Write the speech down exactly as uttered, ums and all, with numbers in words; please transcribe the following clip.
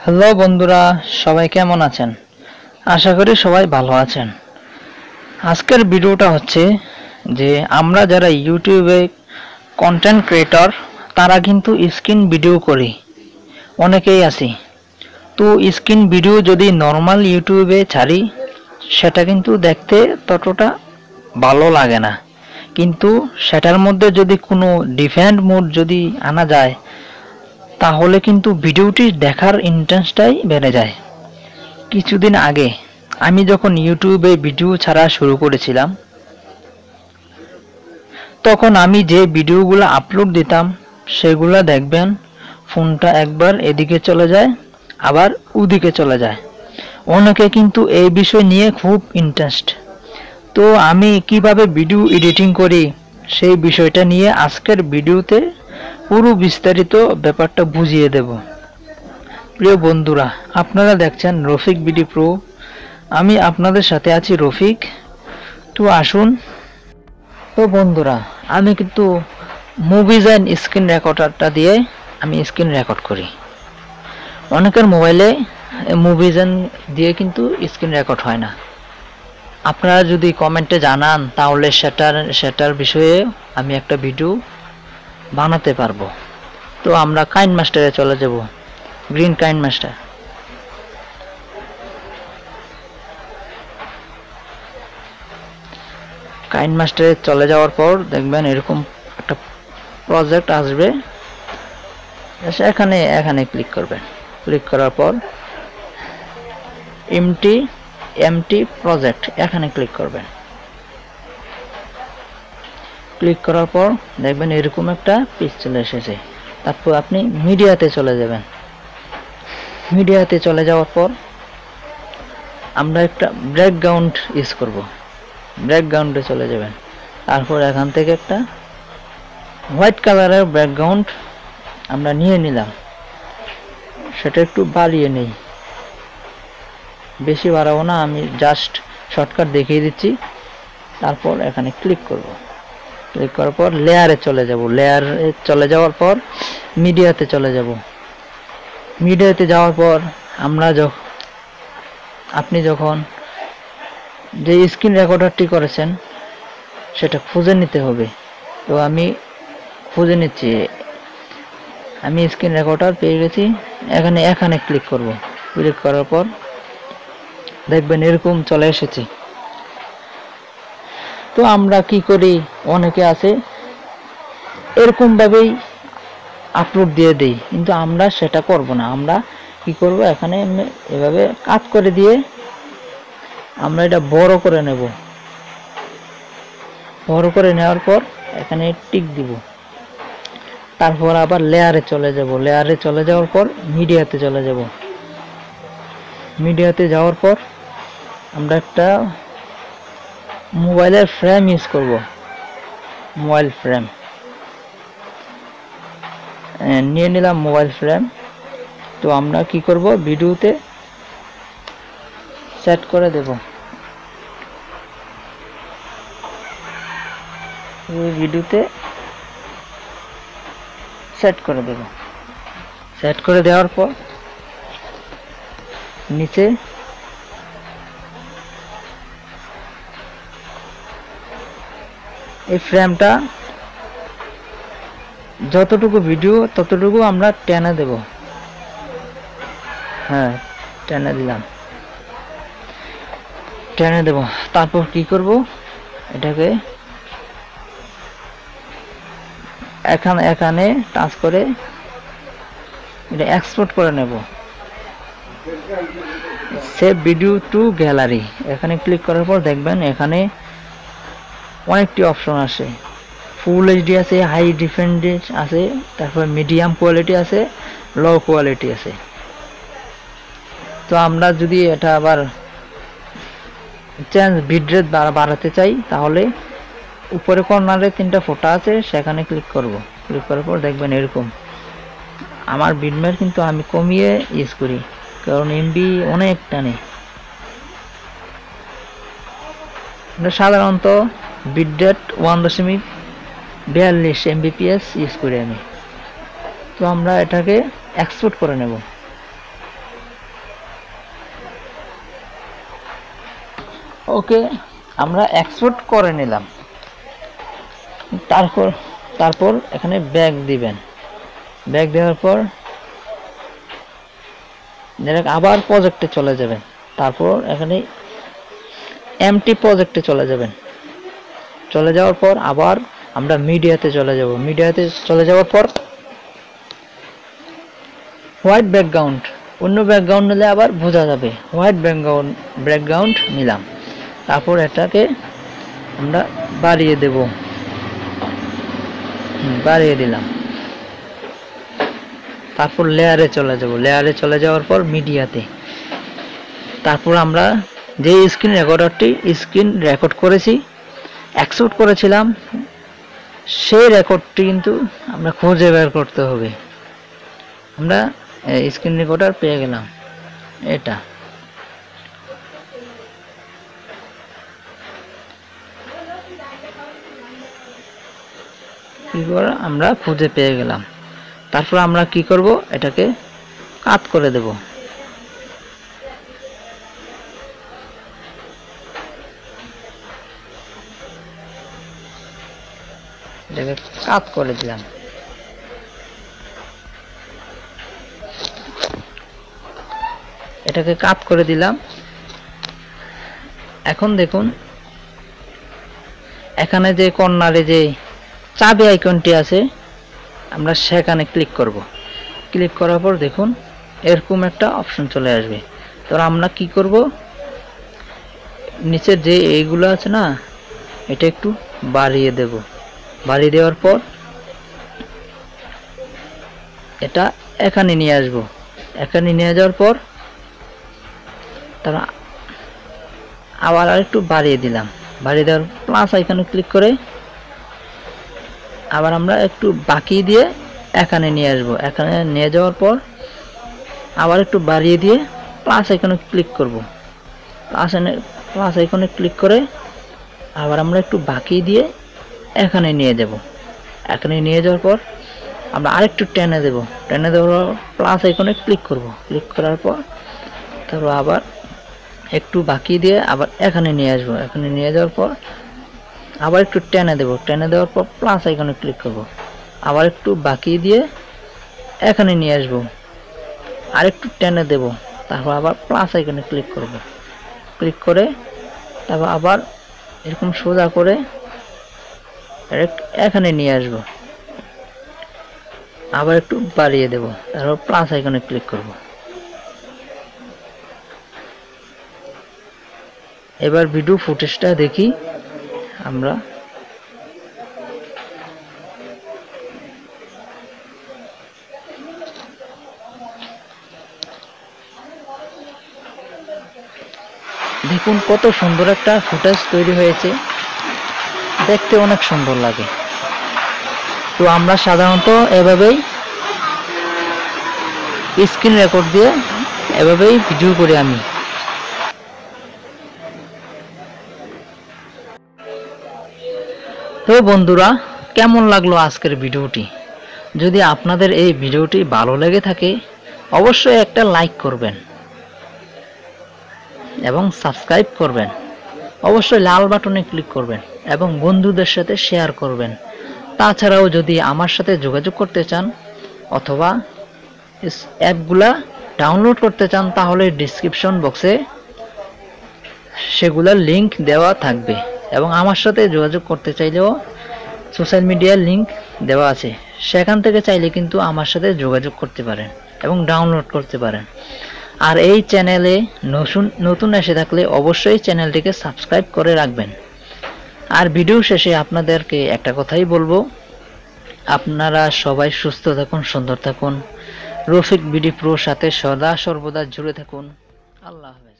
Hello বন্ধুরা, সবাই কেমন আছেন? আশা করি সবাই ভালো আছেন। আজকের ভিডিওটা হচ্ছে যে আমরা যারা ইউটিউবে কন্টেন্ট ক্রিয়েটর তারা কিন্তু স্ক্রিন ভিডিও করি, অনেকেই আছি। তো স্ক্রিন ভিডিও যদি নর্মাল ইউটিউবে ছাড়ি সেটা কিন্তু দেখতে ততটা ভালো লাগে না, কিন্তু সেটার মধ্যে যদি কোনো ডিফারেন্ট মোড যদি আনা যায় তাহলে কিন্তু ভিডিওটি দেখার ইন্টারেস্টটাই বেড়ে যায়। কিছুদিন আগে আমি যখন ইউটিউবে ভিডিও ছাড়া শুরু করেছিলাম তখন আমি যে ভিডিওগুলো আপলোড দিতাম সেগুলো দেখবেন ফোনটা একবার এদিকে চলে যায় আবার ওদিকে চলে যায়। অনেকে কিন্তু এই বিষয় নিয়ে খুব ইন্টারেস্ট। তো আমি কিভাবে ভিডিও এডিটিং করি সেই বিষয়টা নিয়ে আজকের ভিডিওতে পুরো বিস্তারিত ব্যাপারটা বুঝিয়ে দেব। প্রিয় বন্ধুরা, আপনারা দেখছেন রফিক বিডি প্রো, আমি আপনাদের সাথে আছি রফিক। তো আসুন। তো বন্ধুরা, আমি কিন্তু মুভিজেন স্ক্রিন রেকর্ডারটা দিয়ে আমি স্ক্রিন রেকর্ড করি। অনেকের মোবাইলে মুভিজেন দিয়ে কিন্তু স্ক্রিন রেকর্ড হয় না। আপনারা যদি কমেন্টে জানান তাহলে সেটার সেটার বিষয়ে আমি একটা ভিডিও বানাতে পারবো। তো আমরা কাইন মাস্টারে চলে যাব, গ্রিন কাইন মাস্টার। কাইন মাস্টারে চলে যাওয়ার পর দেখবেন এরকম একটা প্রজেক্ট আসবে, এখানে এখানে ক্লিক করবেন। ক্লিক করার পর এমটি এমটি প্রজেক্ট এখানে ক্লিক করবেন। ক্লিক করার পর দেখবেন এরকম একটা পেজ চলে এসেছে। তারপর আপনি মিডিয়াতে চলে যাবেন। মিডিয়াতে চলে যাওয়ার পর আমরা একটা ব্যাকগ্রাউন্ড ইউজ করব। ব্যাকগ্রাউন্ডে চলে যাবেন। তারপর এখান থেকে একটা হোয়াইট কালারের ব্যাকগ্রাউন্ড আমরা নিয়ে নিলাম। সেটা একটু বাড়িয়ে নেই, বেশি বাড়াবো না, আমি জাস্ট শর্টকাট দেখিয়ে দিচ্ছি। তারপর এখানে ক্লিক করব। ক্লিক করার পর লেয়ারে চলে যাব। লেয়ারে চলে যাওয়ার পর মিডিয়াতে চলে যাব। মিডিয়াতে যাওয়ার পর আমরা যখন আপনি যখন যে স্ক্রিন রেকর্ডারটি করেছেন সেটা খুঁজে নিতে হবে। তো আমি খুঁজে নিচ্ছি। আমি স্ক্রিন রেকর্ডার পেয়ে গেছি। এখানে এখানে ক্লিক করব। ক্লিক করার পর দেখবেন এরকম চলে এসেছে। তো আমরা কি করি, অনেকে আছে এরকম ভাবেই আপলোড দিয়ে দেই, কিন্তু আমরা সেটা করব না। আমরা কি করব, এখানে এভাবে কাট করে দিয়ে আমরা এটা বড় করে নেব। বড় করে নেওয়ার পর এখানে টিক দিব। তারপর আবার লেয়ারে চলে যাব। লেয়ারে চলে যাওয়ার পর মিডিয়াতে চলে যাব। মিডিয়াতে যাওয়ার পর আমরা একটা মোবাইলের ফ্রেম ইউজ করব। মোবাইল ফ্রেম নিয়ে নিলাম। Mobile frame. তো আমরা কি করব, ভিডিওতে সেট করে দেব। ভিডিওতে সেট করে দেব। সেট করে দেওয়ার পর নিচে এই ফ্রেমটা যতটুকু ভিডিও ততটুকু আমরা টেনে দেব। হ্যাঁ, টেনে দিলাম। টেনে দেব। তারপর কি করব, এটাকে এখানে এখানে টাচ করে এটা এক্সপোর্ট করে নেব। সেভ ভিডিও টু গ্যালারি এখানে ক্লিক করার পর দেখবেন এখানে অনেকটি অপশন আসে। ফুল এইচডি আছে, হাই ডিফেন্ডেন্স আছে, তারপর মিডিয়াম কোয়ালিটি আছে, লো কোয়ালিটি আছে। তো আমরা যদি এটা আবার চেঞ্জ বিটরেট বাড়াতে চাই তাহলে উপরে কর্নারে তিনটা ফোঁটা আছে, সেখানে ক্লিক করব। ক্লিক করার পর দেখবেন এরকম। আমার বিটমেট কিন্তু আমি কমিয়ে ইউজ করি, কারণ এমবি অনেক টানে। সাধারণত বিটরেট ওয়ান দশমিক বিয়াল্লিশ এমবিপিএস ইউজ করি আমি। তো আমরা এটাকে এক্সপোর্ট করে নেব। ওকে আমরা এক্সপোর্ট করে নিলাম। তারপর তারপর এখানে ব্যাক দিবেন। ব্যাক দেওয়ার পর আবার প্রজেক্টে চলে যাবেন। তারপর এখানে এমটি প্রজেক্টে চলে যাবেন। চলে যাওয়ার পর আবার আমরা মিডিয়াতে চলে যাব। মিডিয়াতে চলে যাওয়ার পর হোয়াইট ব্যাকগ্রাউন্ড, অন্য ব্যাকগ্রাউন্ড নিলে আবার বোঝা যাবে। হোয়াইট ব্যাকগ্রাউন্ড ব্যাকগ্রাউন্ড নিলাম। তারপর এটাকে আমরা বাড়িয়ে দেব, বাড়িয়ে দিলাম। তারপর লেয়ারে চলে যাব। লেয়ারে চলে যাওয়ার পর মিডিয়াতে, তারপর আমরা যে স্ক্রিন রেকর্ডারটি স্ক্রিন রেকর্ড করেছি, এক্সপোর্ট করেছিলাম, সেই রেকর্ডটি কিন্তু আমরা খুঁজে বের করতে হবে। আমরা স্ক্রিন রেকর্ডার পেয়ে গেলাম, এটা কি করে আমরা খুঁজে পেয়ে গেলাম। তারপর আমরা কি করব, এটাকে কাট করে দেব। এটাকে কাট করে দিলাম। এটাকে কাট করে দিলাম। এখন দেখুন এখানে যে কর্নারে যে চাবি আইকনটি আছে, আমরা সেখানে ক্লিক করব। ক্লিক করার পর দেখুন এরকম একটা অপশন চলে আসবে। তো আমরা কি করব, নিচের যে এইগুলো আছে না, এটা একটু বাড়িয়ে দেব। বাড়িয়ে দেওয়ার পর এটা এখানে নিয়ে আসব। এখানে নিয়ে যাওয়ার পর তারা আবার আর একটু বাড়িয়ে দিলাম। বাড়িয়ে দেওয়ার প্লাস আইকনে ক্লিক করে আবার আমরা একটু বাকি দিয়ে এখানে নিয়ে আসব। এখানে নিয়ে যাওয়ার পর আবার একটু বাড়িয়ে দিয়ে প্লাস আইকনে ক্লিক করব। প্লাস প্লাস আইকনে ক্লিক করে আবার আমরা একটু বাকি দিয়ে এখানে নিয়ে যাব। এখানে নিয়ে যাওয়ার পর আমরা আরেকটু টেনে দেব। টেনে দেওয়ার প্লাস আইকনে ক্লিক করব। ক্লিক করার পর তারপর আবার একটু বাকি দিয়ে আবার এখানে নিয়ে আসব। এখানে নিয়ে যাওয়ার পর আবার একটু টেনে দেব। টেনে দেওয়ার পর প্লাস আইকনে ক্লিক করব। আবার একটু বাকি দিয়ে এখানে নিয়ে আসব। আর একটু টেনে দেব। তারপর আবার প্লাস আইকনে ক্লিক করব। ক্লিক করে তারপর আবার এরকম সোজা করে এখানে নিয়ে আসব। আবার একটু বাড়িয়ে দেব। তারপর প্লাস আইকনে ক্লিক করব। এবার ভিডিও ফুটেজটা দেখি আমরা। দেখুন কত সুন্দর একটা ফুটেজ তৈরি হয়েছে, দেখতে অনেক সুন্দর লাগে। তো আমরা সাধারণত এভাবেই স্ক্রিন রেকর্ড দিয়ে এভাবেই ভিডিও করি আমি। তো বন্ধুরা, কেমন লাগলো আজকের ভিডিওটি? যদি আপনাদের এই ভিডিওটি ভালো লেগে থাকে অবশ্যই একটা লাইক করবেন এবং সাবস্ক্রাইব করবেন। অবশ্যই লাল বাটনে ক্লিক করবেন এবং বন্ধুদের সাথে শেয়ার করবেন। তাছাড়াও যদি আমার সাথে যোগাযোগ করতে চান অথবা অ্যাপগুলা ডাউনলোড করতে চান তাহলে ডিসক্রিপশন বক্সে সেগুলোর লিংক দেওয়া থাকবে এবং আমার সাথে যোগাযোগ করতে চাইলেও সোশ্যাল মিডিয়ার লিংক দেওয়া আছে, সেখান থেকে চাইলে কিন্তু আমার সাথে যোগাযোগ করতে পারেন এবং ডাউনলোড করতে পারেন। আর এই চ্যানেলে নতুন নতুন এসে থাকলে অবশ্যই চ্যানেলটিকে সাবস্ক্রাইব করে রাখবেন। আর ভিডিও শেষে আপনাদেরকে একটা কথাই বলবো, আপনারা সবাই সুস্থ থাকুন, সুন্দর থাকুন। রফিক বিডি প্রোর সাথে সদা সর্বদা জুড়ে থাকুন। আল্লাহ হাফেজ।